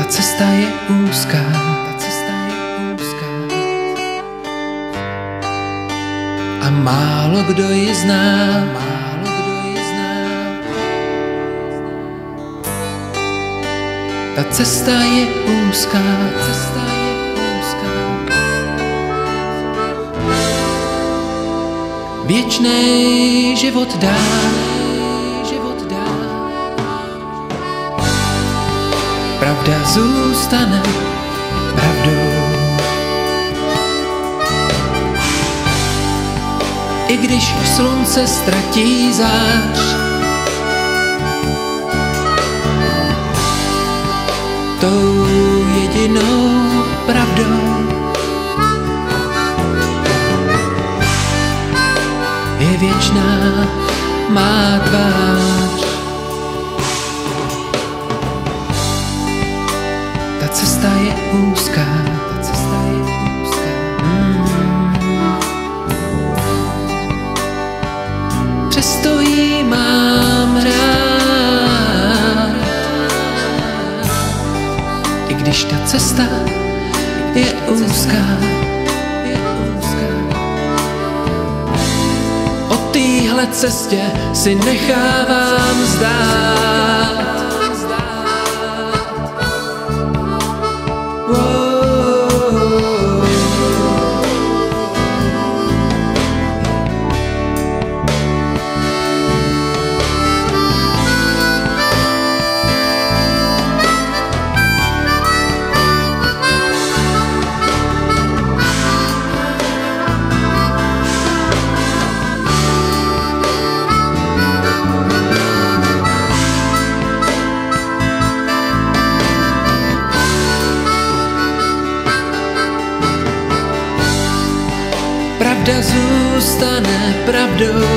cesta je úzká, a málo kdo ji zná, Ta cesta je úzká, Věčnej život dá, Pravda zůstane pravdou. I když slunce ztratí zář, tou jedinou pravdou je věčná má tvář. Ta cesta je úzká, Přesto jí mám rád, i když ta cesta je úzká. O téhle cestě si nechávám zdát. Pravda zůstane pravdou,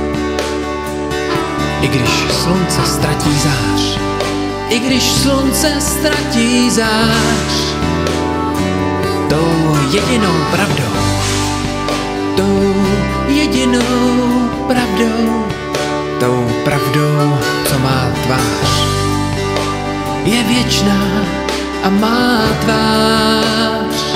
i když slunce ztratí zář, i když slunce ztratí zář, tou jedinou pravdou, tou pravdou, co má tvář, je věčná a má tvář.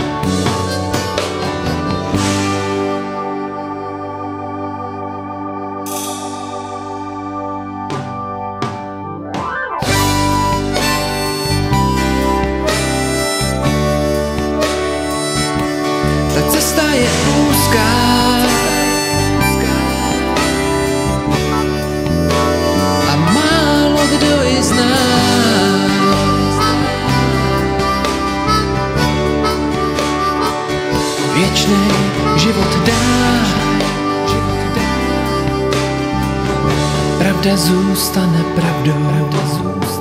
Cesta je úzká, a málo kdo ji zná. Věčný život dá, pravda zůstane pravdou.